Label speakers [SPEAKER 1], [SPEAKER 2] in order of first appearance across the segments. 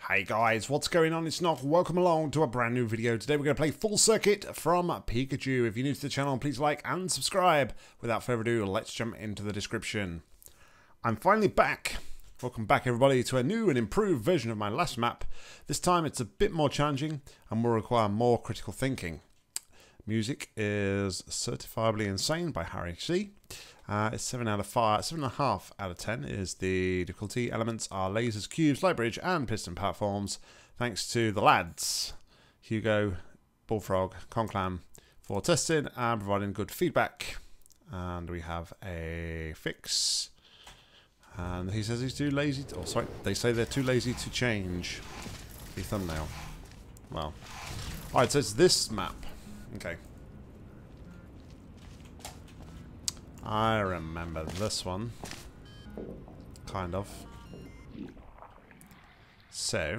[SPEAKER 1] Hey guys, what's going on? It's Nock. Welcome along to a brand new video. Today we're going to play Full Circuit from Pikajew. If you're new to the channel, please like and subscribe. Without further ado, let's jump into the description. I'm finally back. Welcome back everybody to a new and improved version of my last map. This time it's a bit more challenging and will require more critical thinking. Music is Certifiably Insane by Harry C. It's 7 out of 5, 7.5 out of 10 is the difficulty. Elements are lasers, cubes, light bridge, and piston platforms. Thanks to the lads, Hugo, Bullfrog, Conclam, for testing and providing good feedback. And we have a fix. And he says he's too lazy. They say they're too lazy to change the thumbnail. Well, alright, so it's this map. Okay. I remember this one. Kind of. So.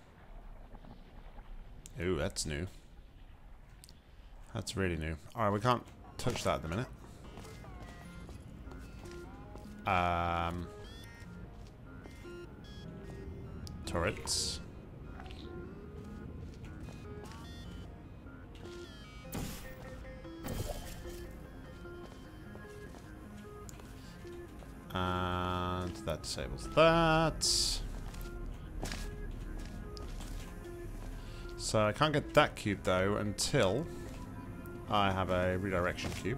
[SPEAKER 1] Ooh, that's new. That's really new. Alright, we can't touch that at the minute. Turrets. And that disables that. So I can't get that cube though until I have a redirection cube.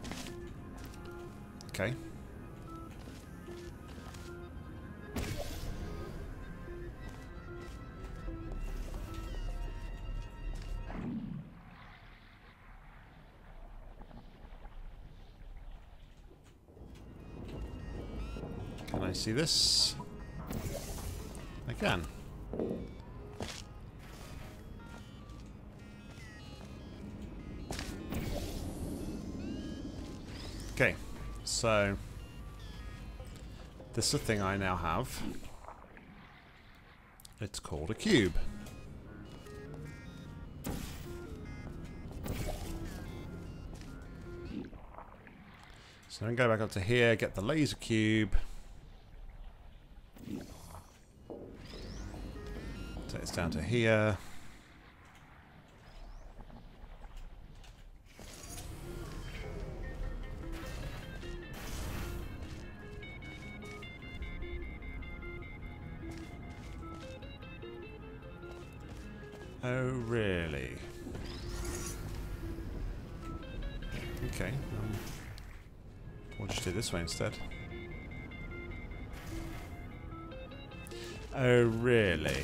[SPEAKER 1] Okay. Can I see this? I can. Okay, so this is a thing I now have. It's called a cube. So then go back up to here, get the laser cube. Take this down to here. Oh, really? Okay. We'll just do this way instead. Oh, really?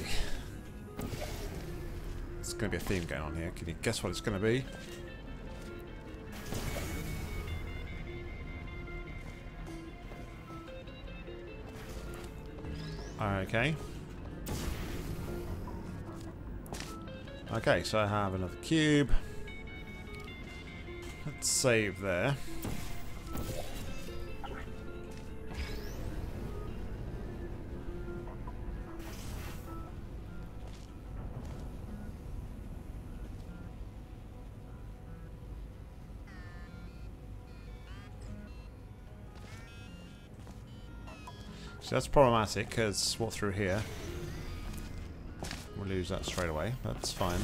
[SPEAKER 1] There's going to be a theme going on here. Can you guess what it's going to be? Okay. Okay, so I have another cube. Let's save there. So that's problematic because what through here? We'll lose that straight away. That's fine.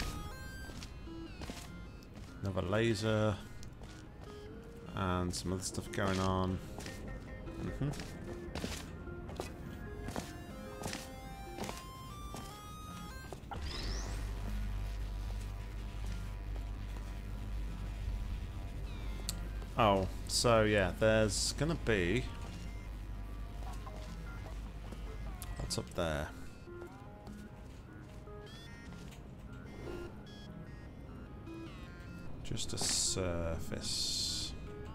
[SPEAKER 1] Another laser. And some other stuff going on. Oh, so yeah, there's gonna be... What's up there? Just a surface.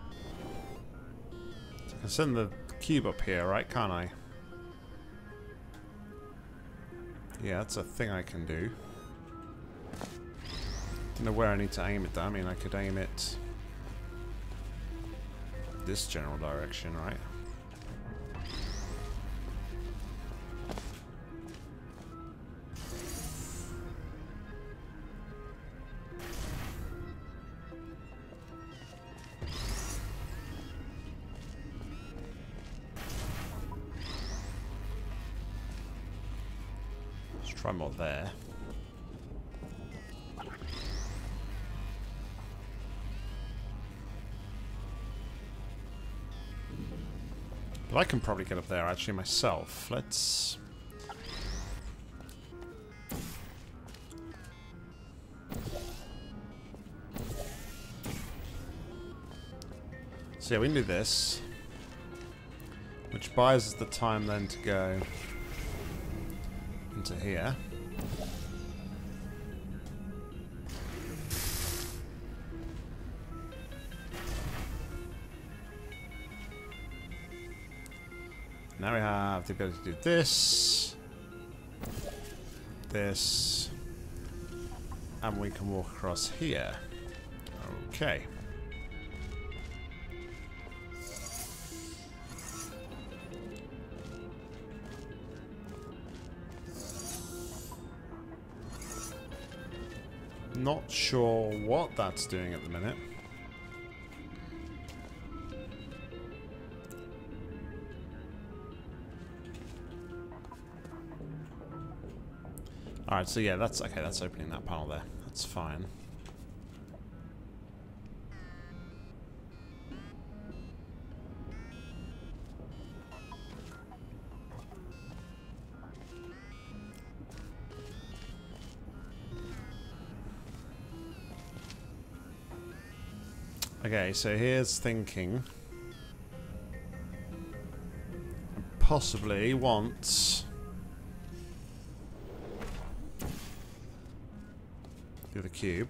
[SPEAKER 1] So I can send the cube up here, right? Can't I? Yeah, that's a thing I can do. Don't know where I need to aim it though. I mean, I could aim it this general direction, right? Let's try more there. But I can probably get up there actually myself. Let's... So yeah, we can do this. Which buys us the time then to go into here. Now we have the ability to do this, this, and we can walk across here. Okay. Not sure what that's doing at the minute. Alright, so yeah, that's okay, that's opening that panel there. That's fine. Okay, so here's thinking. Possibly want... do the cube.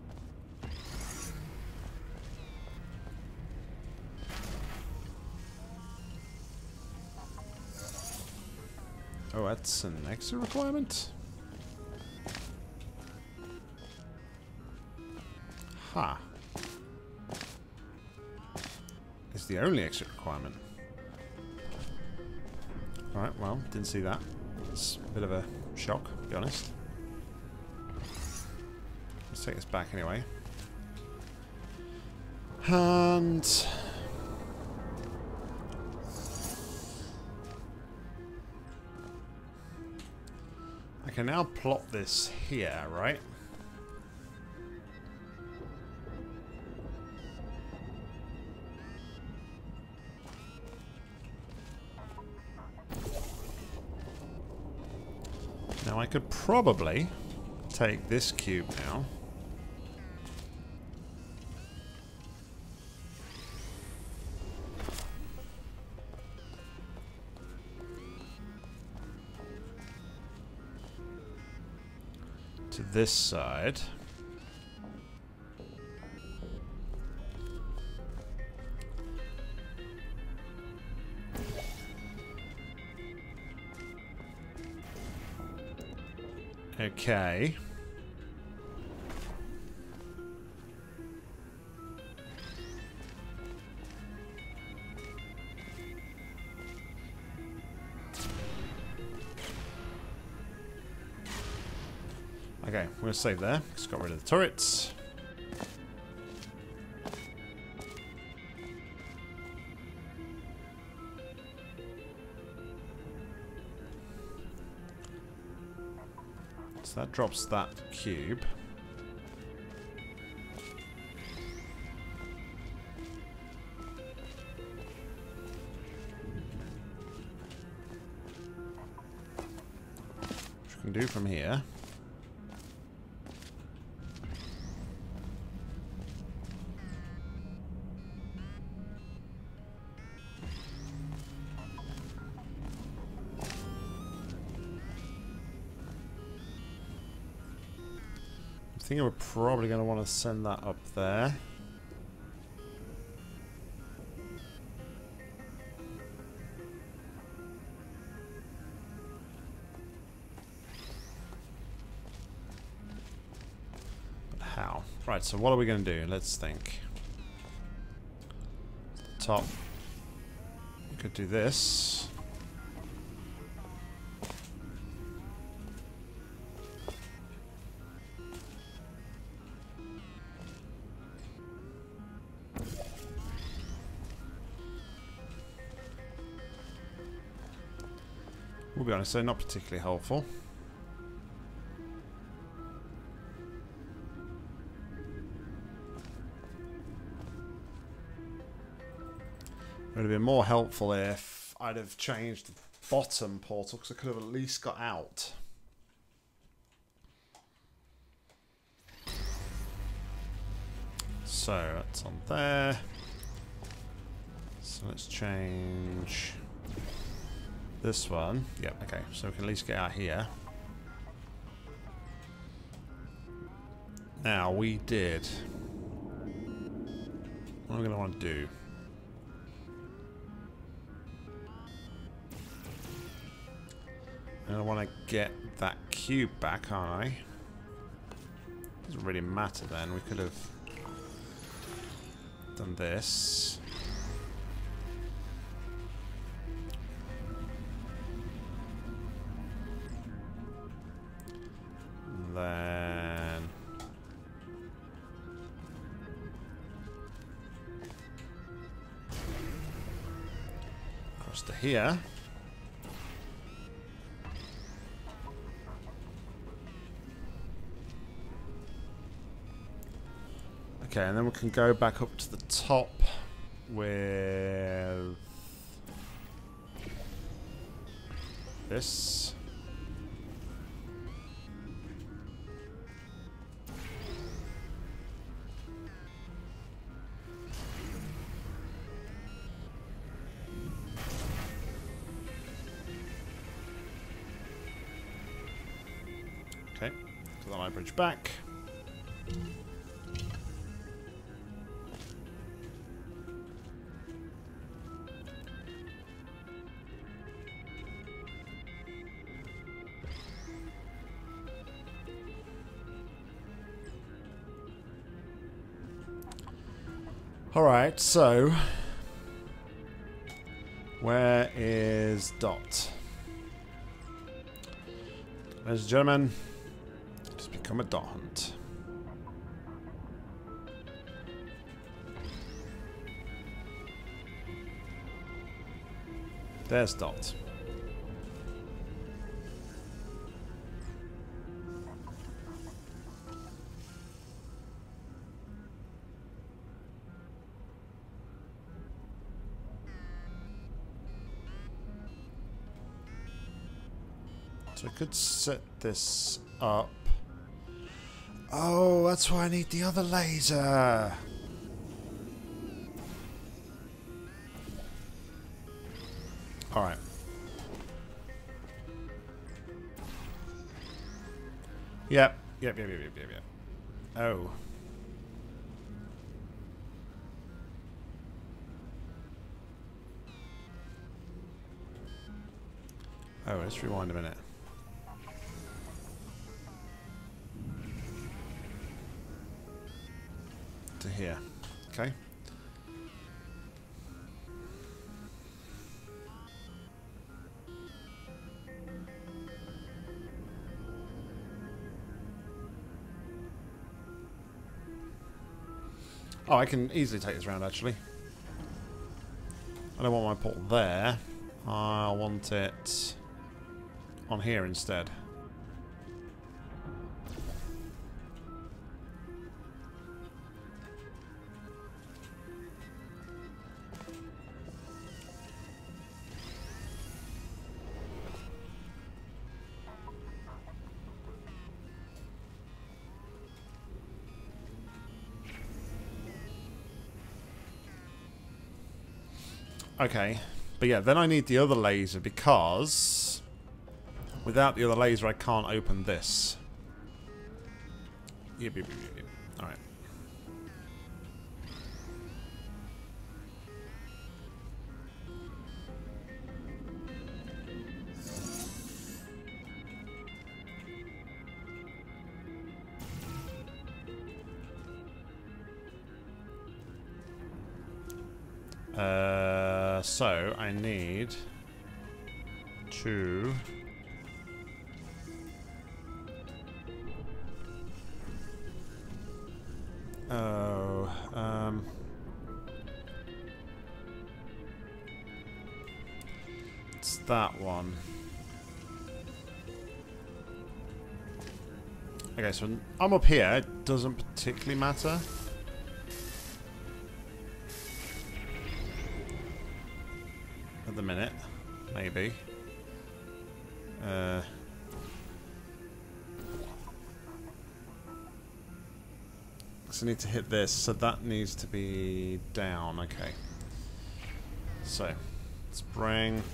[SPEAKER 1] Oh, that's an extra requirement? Ha. It's the only exit requirement. Alright, well, didn't see that. It's a bit of a shock, to be honest. Let's take this back anyway. And... I can now plot this here, right? Now I could probably take this cube now. To this side. Okay. Okay, we're going to save there. Just got rid of the turrets. So that drops that cube. Which we can do from here. I think we're probably going to want to send that up there. But how? Right, so what are we going to do? Let's think. Top. We could do this. We'll be honest, they're not particularly helpful. It would have been more helpful if I'd have changed the bottom portal, because I could have at least got out. So that's on there. So let's change this one. Yep, okay. So we can at least get out here. Now we did. What am I going to want to do? I want to get that cube back, aren't I? Doesn't really matter then. We could have done this. And then across to here. Okay, and then we can go back up to the top with this. Okay, so the light bridge back. Alright, so where is Dot? Ladies and gentlemen, it's become a dot hunt. There's Dot. So I could set this up. Oh, that's why I need the other laser. Alright. Yep. Yep. Oh. Oh, let's rewind a minute. To here. Okay. Oh, I can easily take this round, actually. I don't want my portal there. I want it on here instead. Okay, but yeah, then I need the other laser because without the other laser I can't open this. Yep. Alright. So I need to it's that one. Okay, so I'm up here. It doesn't particularly matter. at the minute. Maybe. So I need to hit this, so that needs to be down. Okay. So, let's bring...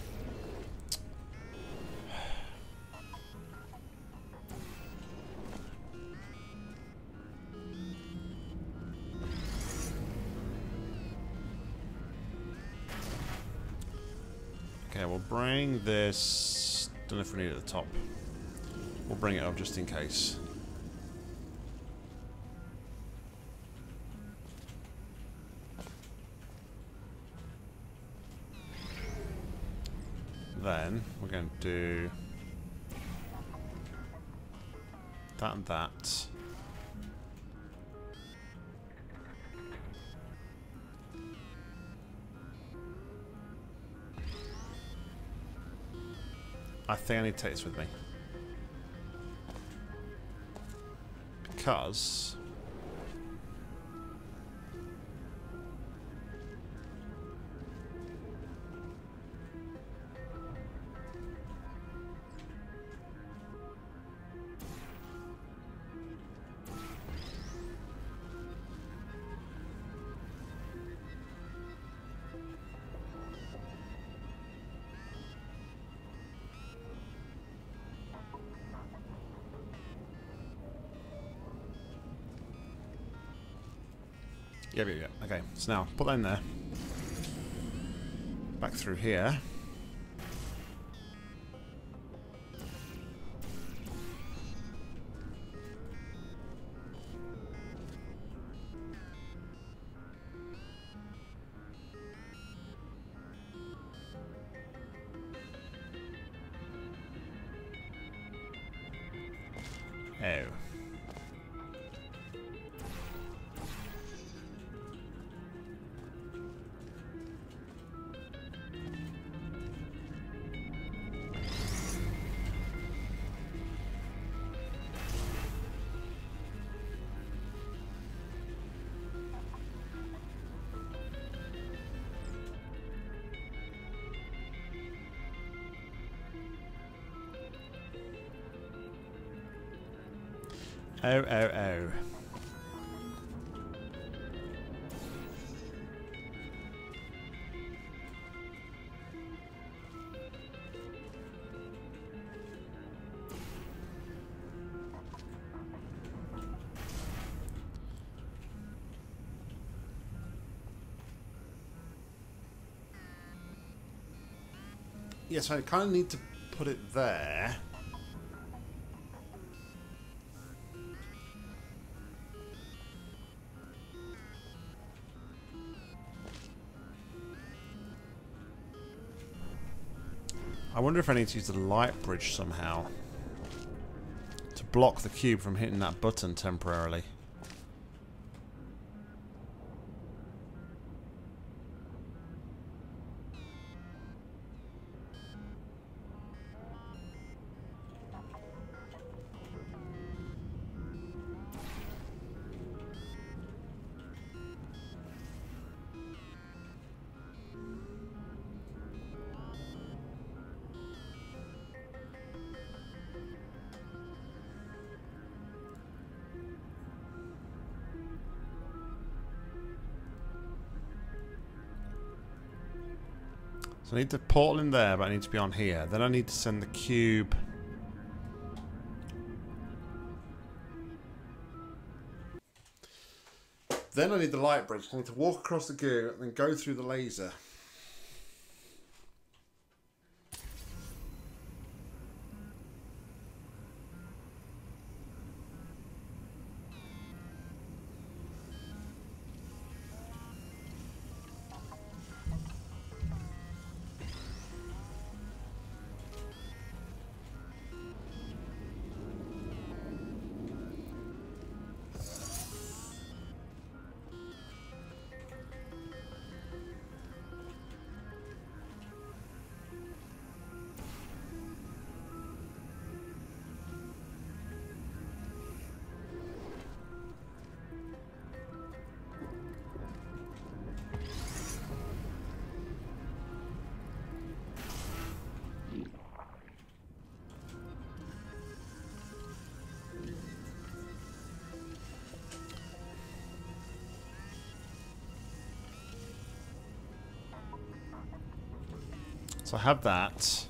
[SPEAKER 1] Okay, we'll bring this... Don't know if we need it at the top. We'll bring it up just in case. Then we're going to do that and that. I think I need to take this with me. Because... Yeah. Okay, so now put that in there. Back through here. Oh. Oh, oh, oh. Yes, I kind of need to put it there. I wonder if I need to use the light bridge somehow to block the cube from hitting that button temporarily. So I need the portal in there, but I need to be on here. Then I need to send the cube. Then I need the light bridge. I need to walk across the goo and then go through the laser. So I have that.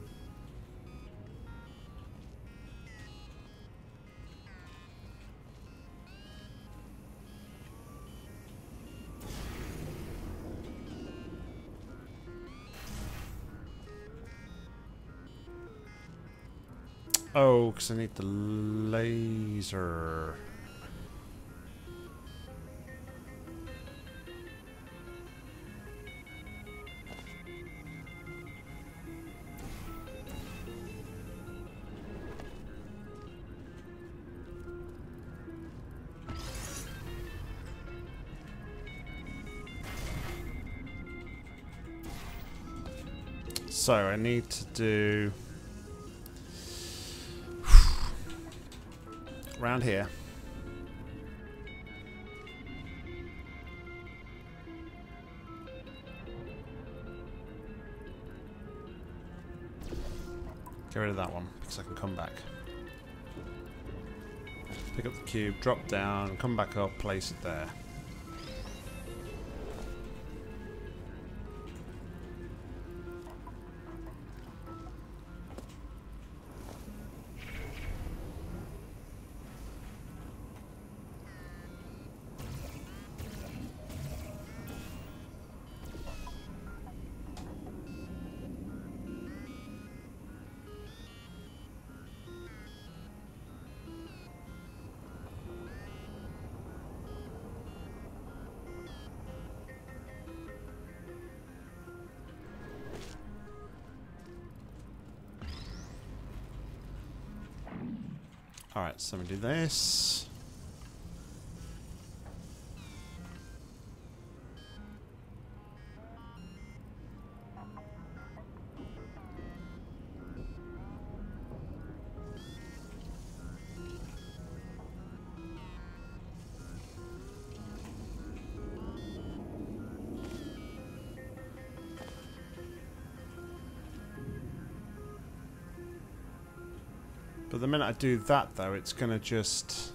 [SPEAKER 1] Oh, because I need the laser. So I need to do around here. Get rid of that one because I can come back. Pick up the cube, drop down, come back up, place it there. Alright, so we do this. But the minute I do that, though, it's going to just...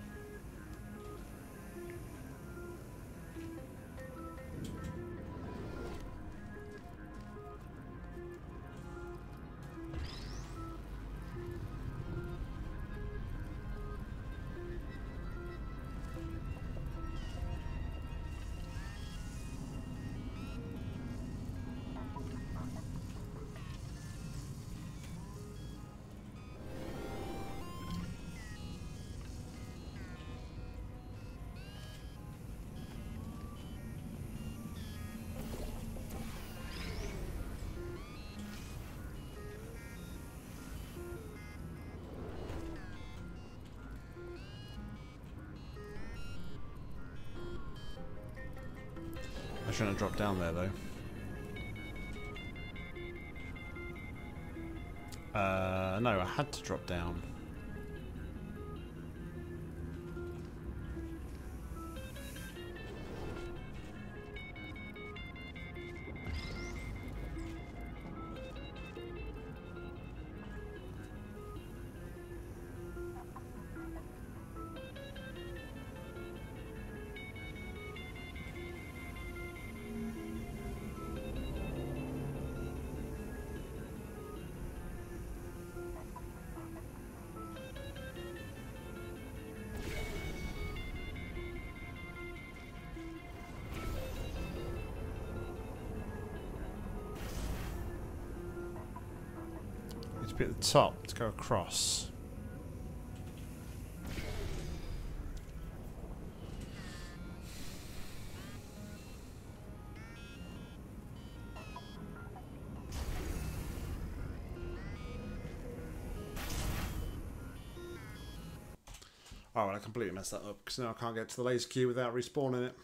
[SPEAKER 1] I shouldn't have dropped down there, though. No, I had to drop down. To be at the top to go across. Oh, well, I completely messed that up because now I can't get to the laser cube without respawning it.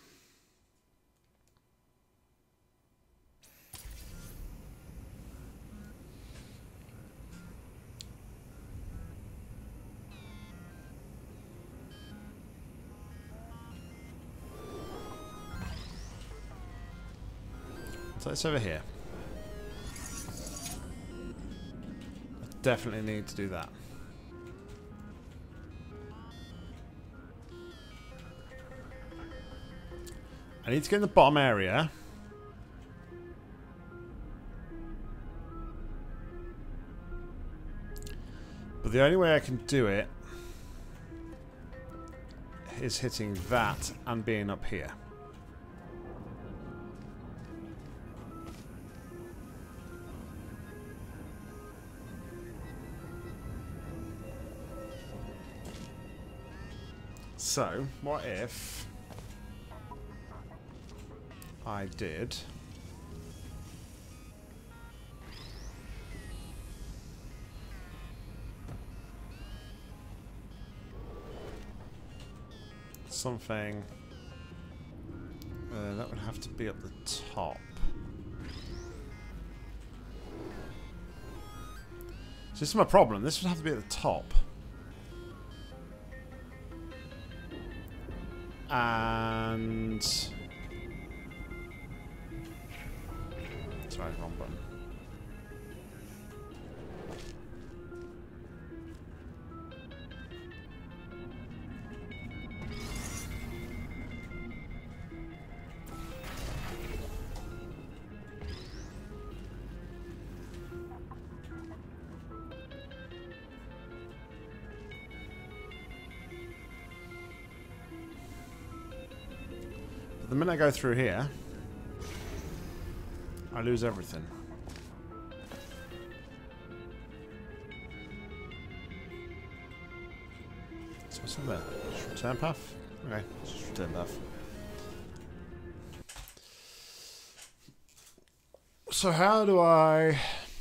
[SPEAKER 1] So it's over here. I definitely need to do that. I need to get in the bottom area. But the only way I can do it is hitting that and being up here. So, what if I did something that would have to be up the top. So this is my problem. This would have to be at the top. And sorry, wrong button. The minute I go through here, I lose everything. So what's in there? Just return path? Okay, just return path. So how do I...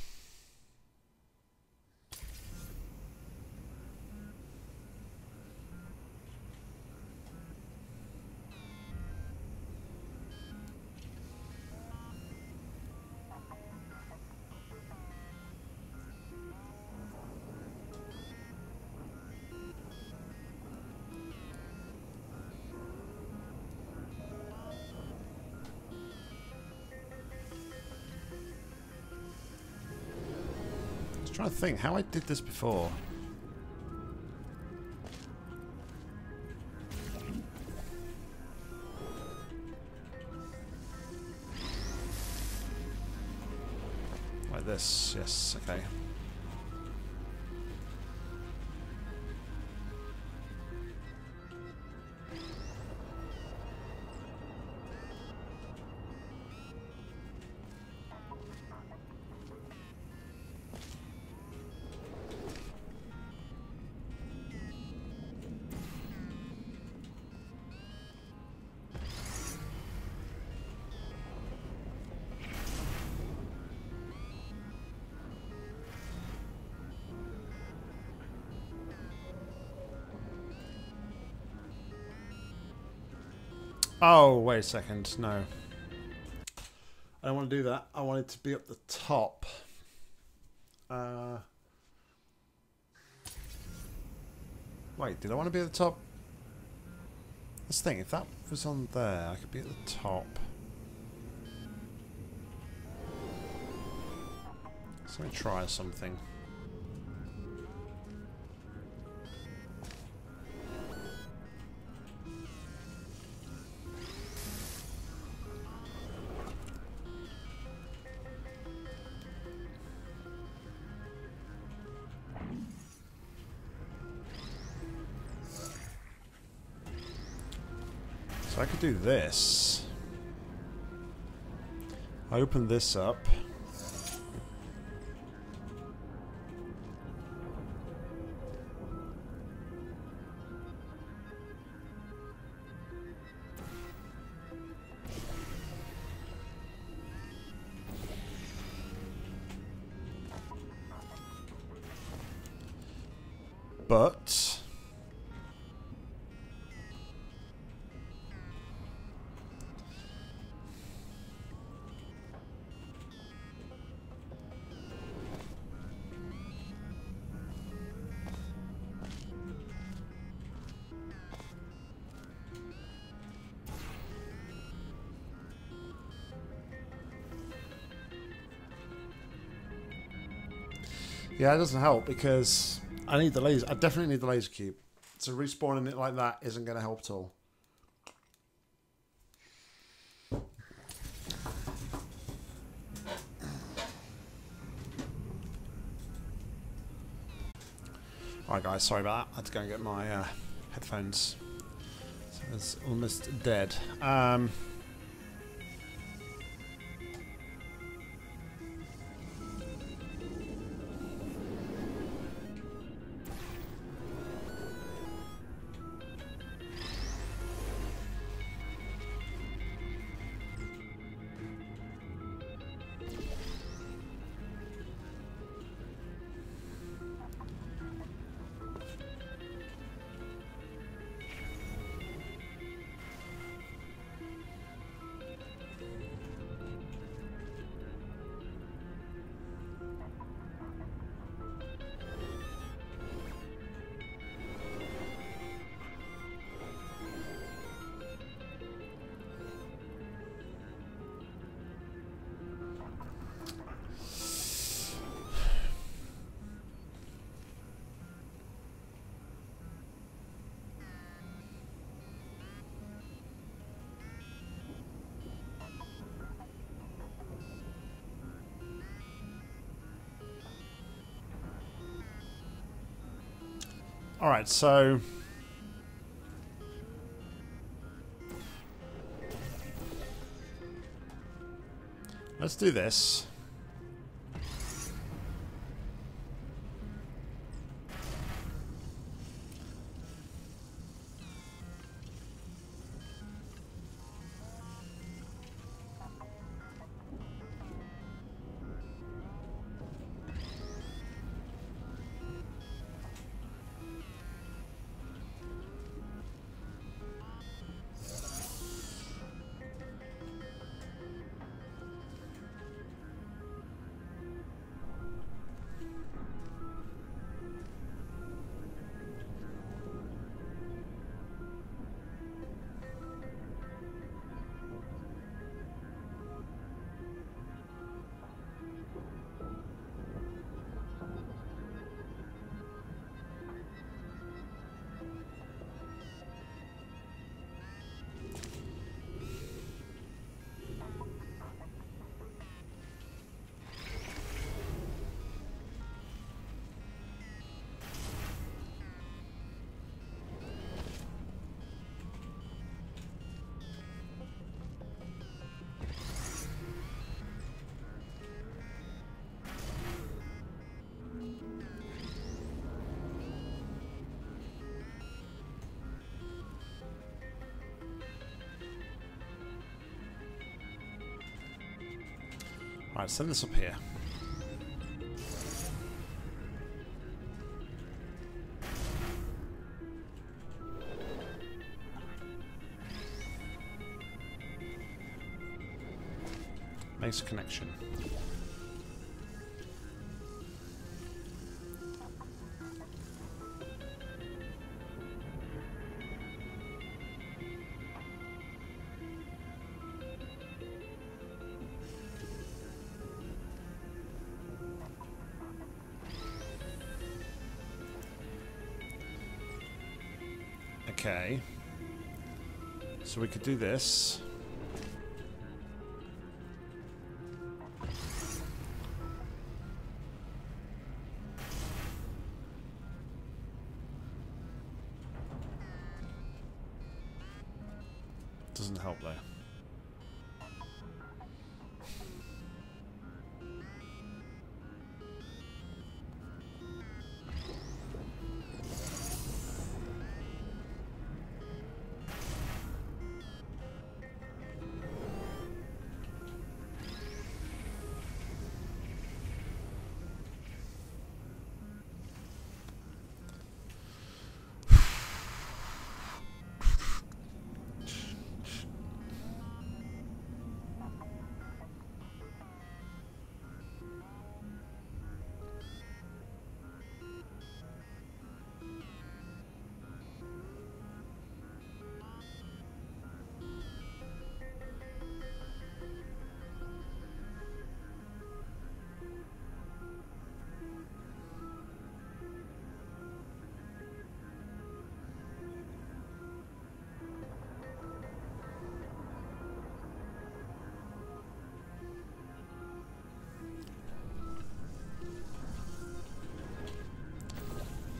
[SPEAKER 1] trying to think how I did this before. Like this, yes, okay. Oh, wait a second. No. I don't want to do that. I want it to be up the top. Wait, did I want to be at the top? Let's think. If that was on there, I could be at the top. So let me try something. So I could do this. I open this up. But yeah, it doesn't help because I need the laser. I definitely need the laser cube. So respawning it like that isn't going to help at all. Alright guys, sorry about that. I had to go and get my headphones. So it's almost dead. Alright, so let's do this. Alright, send this up here. Makes a connection. Okay, so we could do this. Doesn't help though.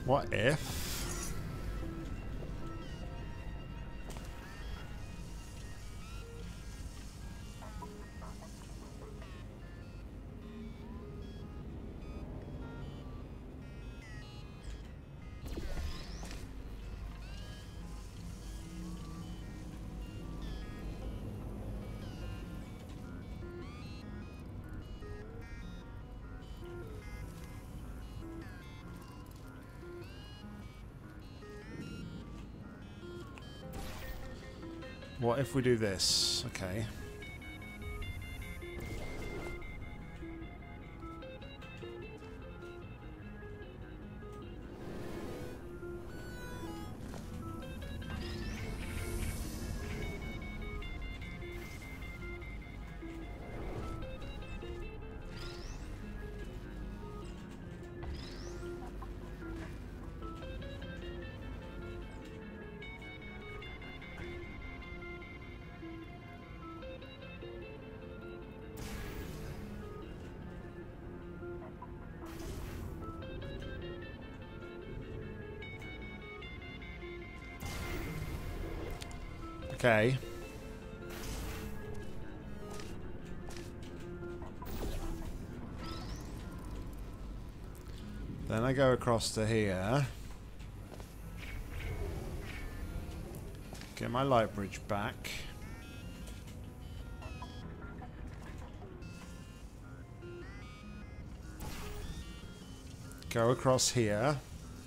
[SPEAKER 1] What if... What if we do this? Okay. Okay. Then I go across to here. Get my light bridge back. Go across here.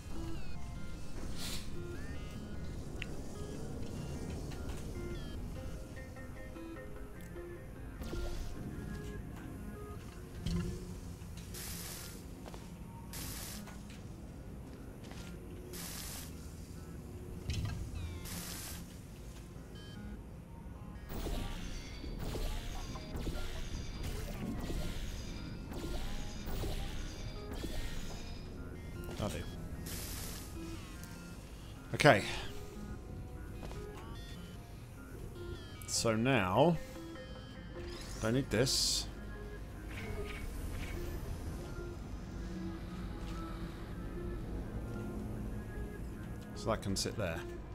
[SPEAKER 1] I'll do. Okay. So now, don't need this. So that can sit there.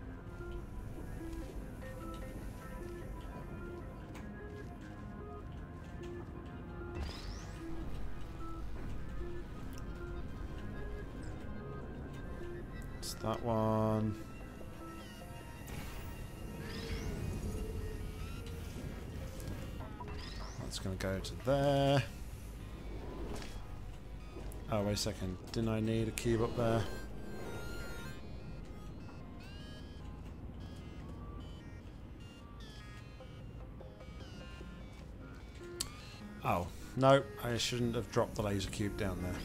[SPEAKER 1] That one. That's going to go to there. Oh, wait a second. Didn't I need a cube up there? Oh, no. I shouldn't have dropped the laser cube down there.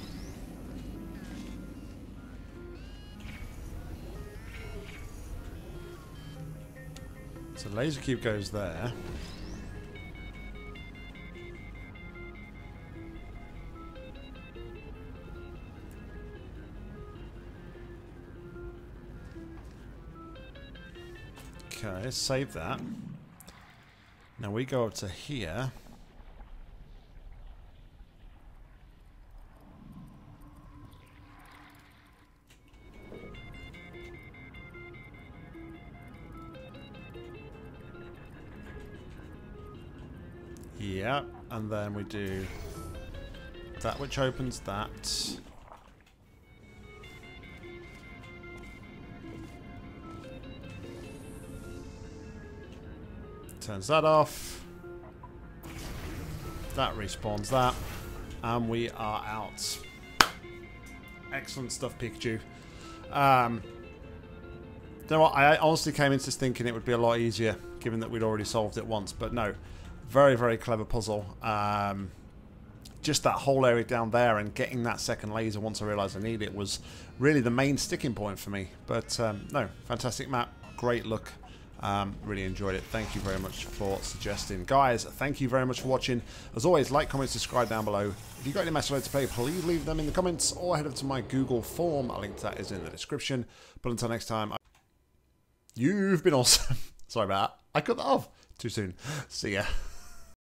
[SPEAKER 1] So the laser cube goes there. Okay, let's save that. Now we go up to here. Yeah, and then we do that, which opens that. Turns that off. That respawns that. And we are out. Excellent stuff, Pikachu. You know what? I honestly came into this thinking it would be a lot easier, given that we'd already solved it once, but no. Very, very clever puzzle. Just that whole area down there and getting that second laser once I realised I need it was really the main sticking point for me. But no, fantastic map. Great look. Really enjoyed it. Thank you very much for suggesting. Guys, thank you very much for watching. As always, like, comment, subscribe down below. If you've got any matches to play, please leave them in the comments or head over to my Google form. A link to that is in the description. But until next time, you've been awesome. Sorry about that. I cut that off too soon. See ya.